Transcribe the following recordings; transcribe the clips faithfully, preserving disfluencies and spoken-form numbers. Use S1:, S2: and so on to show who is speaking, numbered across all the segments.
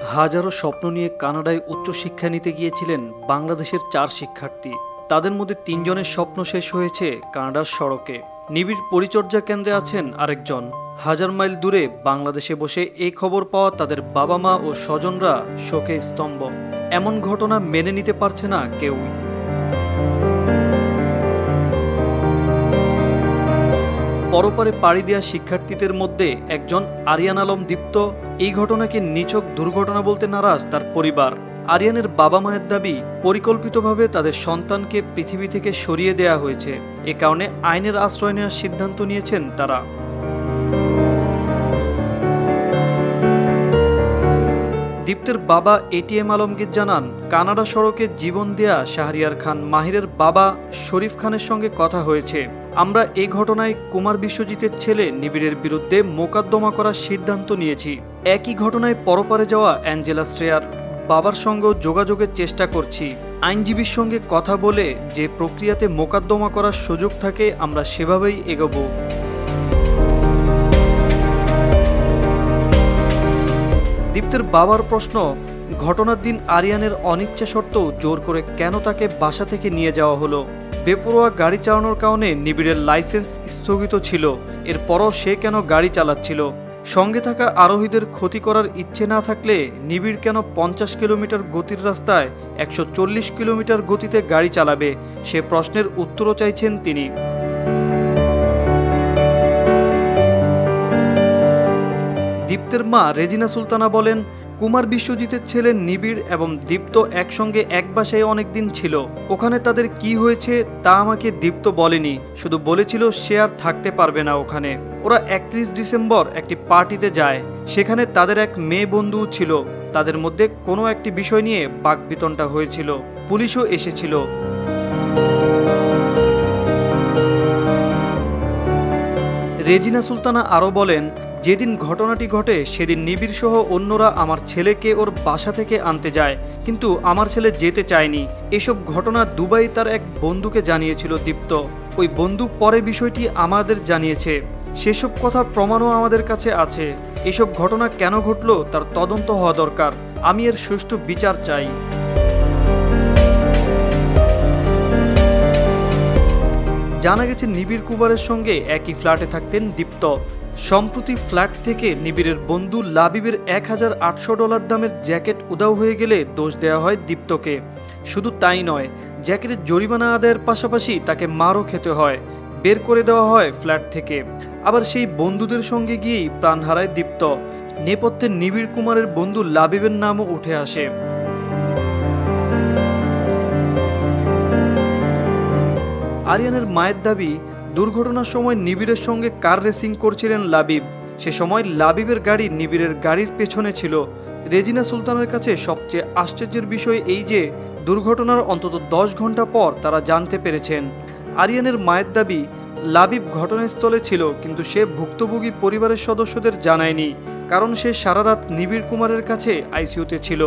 S1: হাজারো স্বপ্ন নিয়ে কানাডায় উচ্চশিক্ষা নিতে গিয়েছিলেন বাংলাদেশের চার শিক্ষার্থী। তাদের মধ্যে তিনজনের স্বপ্ন শেষ হয়েছে কানাডার সড়কে। নিবিড় পরিচর্যা কেন্দ্রে আছেন আরেকজন। হাজার মাইল দূরে বাংলাদেশে বসে এই খবর পাওয়া তাদের বাবা মা ও স্বজনরা শোকে স্তম্ভ। এমন ঘটনা মেনে নিতে পারছে না কেউই। পরপারে পাড়ি দেওয়া শিক্ষার্থীদের মধ্যে একজন আরিয়ান আলম দীপ্ত। এই ঘটনাকে নিছক দুর্ঘটনা বলতে নারাজ তার পরিবার। আরিয়ানের বাবা মায়ের দাবি, পরিকল্পিতভাবে তাদের সন্তানকে পৃথিবী থেকে সরিয়ে দেয়া হয়েছে। এ কারণে আইনের আশ্রয় নেওয়ার সিদ্ধান্ত নিয়েছেন তারা। দীপ্তের বাবা এটিএম আলমগীর জানান, কানাডা সড়কে জীবন দেয়া শাহরিয়ার খান মাহিরের বাবা শরীফ খানের সঙ্গে কথা হয়েছে। আমরা এই ঘটনায় কুমার বিশ্বজিতের ছেলে নিবিড়ের বিরুদ্ধে মোকদ্দমা করার সিদ্ধান্ত নিয়েছি। একই ঘটনায় পরপারে যাওয়া অ্যাঞ্জেলা শ্রেয়ার বাবার সঙ্গেও যোগাযোগের চেষ্টা করছি। আইনজীবীর সঙ্গে কথা বলে যে প্রক্রিয়াতে মোকদ্দমা করার সুযোগ থাকে আমরা সেভাবেই এগোবো। দীপ্তের বাবার প্রশ্ন, ঘটনার দিন আরিয়ানের অনিচ্ছা সত্ত্বেও জোর করে কেন তাকে বাসা থেকে নিয়ে যাওয়া হলো? বেপরোয়া গাড়ি চালানোর কারণে নিবিড়ের লাইসেন্স স্থগিত ছিল, এরপরও সে কেন গাড়ি চালাচ্ছিল? সঙ্গে থাকা আরোহীদের ক্ষতি করার ইচ্ছে না থাকলে নিবিড় কেন পঞ্চাশ কিলোমিটার গতির রাস্তায় একশো চল্লিশ কিলোমিটার গতিতে গাড়ি চালাবে? সে প্রশ্নের উত্তরও চাইছেন তিনি। দীপ্তের মা রেজিনা সুলতানা বলেন, কুমার বিশ্বজিতের ছেলে নিবিড় এবং দীপ্ত একসঙ্গে এক বাসায় অনেকদিন ছিল। ওখানে তাদের কি হয়েছে তা আমাকে দীপ্ত বলেনি, শুধু বলেছিল সে আর থাকতে পারবে না ওখানে। ওরা একত্রিশ ডিসেম্বর একটি পার্টিতে যায়, সেখানে তাদের এক মেয়ে বন্ধু ছিল। তাদের মধ্যে কোনো একটি বিষয় নিয়ে বাকবিতণ্ডা হয়েছিল, পুলিশও এসেছিল। রেজিনা সুলতানা আরও বলেন, যেদিন ঘটনাটি ঘটে সেদিন নিবিড় সহ অন্যরা আমার ছেলেকে ওর বাসা থেকে আনতে যায়, কিন্তু আমার ছেলে যেতে চায়নি। এসব ঘটনা দুবাই তার এক বন্ধুকে জানিয়েছিল দীপ্ত। ওই বন্ধু পরে বিষয়টি আমাদের জানিয়েছে। সেসব কথার প্রমাণও আমাদের কাছে আছে। এসব ঘটনা কেন ঘটলো তার তদন্ত হওয়া দরকার। আমি এর সুষ্ঠু বিচার চাই। জানা গেছে নিবিড় কুমারের সঙ্গে একই ফ্ল্যাটে থাকতেন দীপ্ত। সম্প্রতি ফ্ল্যাট থেকে নিবিড়ের বন্ধু লাবিবের এক হাজার আটশো ডলার দামের জ্যাকেট উধাও হয়ে গেলে দোষ দেওয়া হয় দীপ্তকে। শুধু তাই নয়, জ্যাকেটের জরিমানা আদায়ের পাশাপাশি তাকে মারও খেতে হয়, বের করে দেওয়া হয় ফ্ল্যাট থেকে। আবার সেই বন্ধুদের সঙ্গে গিয়েই প্রাণ হারায় দীপ্ত। নেপথ্যে নিবিড় কুমারের বন্ধু লাবিবের নামও উঠে আসে। আরিয়ানের মায়ের দাবি, দুর্ঘটনার সময় নিবিড়ের সঙ্গে কার রেসিং করছিলেন লাবিব। সে সময় লাবিবের গাড়ি নিবিড়ের গাড়ির পেছনে ছিল। রেজিনা সুলতানের কাছে সবচেয়ে আশ্চর্যের বিষয় এই যে, দুর্ঘটনার অন্তত দশ ঘন্টা পর তারা জানতে পেরেছেন। আরিয়ানের মায়ের দাবি, লাবিব ঘটনাস্থলে ছিল, কিন্তু সে ভুক্তভোগী পরিবারের সদস্যদের জানায়নি, কারণ সে সারা রাত নিবিড় কুমারের কাছে আইসিইউতে ছিল।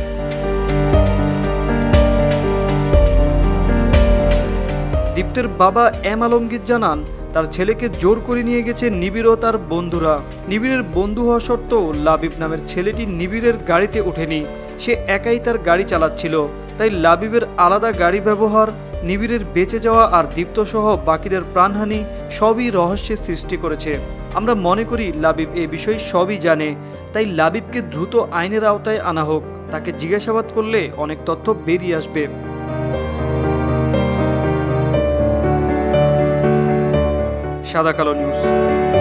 S1: দীপ্তের বাবা এম আলমগীর জানান, তার ছেলেকে জোর করে নিয়ে গেছে নিবিড় ও তার বন্ধুরা। নিবিড়ের বন্ধু হওয়া সত্ত্বেও লাবিব নামের ছেলেটি নিবিড়ের গাড়িতে ওঠেনি। সে একাই তার গাড়ি চালাচ্ছিল, তাই লাবিবের আলাদা গাড়ি ব্যবহার, নিবিড়ের বেঁচে যাওয়া আর দীপ্ত সহ বাকিদের প্রাণহানি সবই রহস্যের সৃষ্টি করেছে। আমরা মনে করি লাবিব এ বিষয়ে সবই জানে, তাই লাবিবকে দ্রুত আইনের আওতায় আনা হোক। তাকে জিজ্ঞাসাবাদ করলে অনেক তথ্য বেরিয়ে আসবে। সাদা কালো নিউজ।